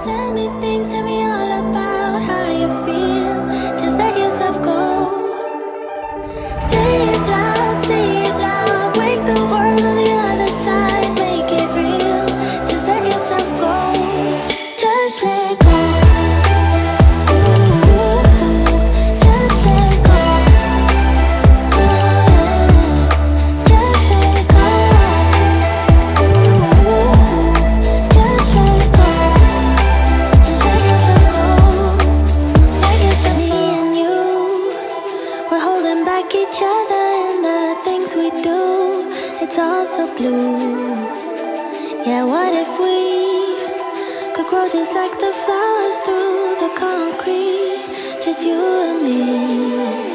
Tell me things, tell me all about how you feel. Just let yourself go. Say it loud, wake the world on the other side, make it real. Just let yourself go. Just let go. Just let go. Just let go. Just let go. Just let yourself go. Let yourself. Me and you, we're holding back each other in the things we do. It's all so blue. Yeah, what if we could grow just like the flowers through the concrete? Just you and me.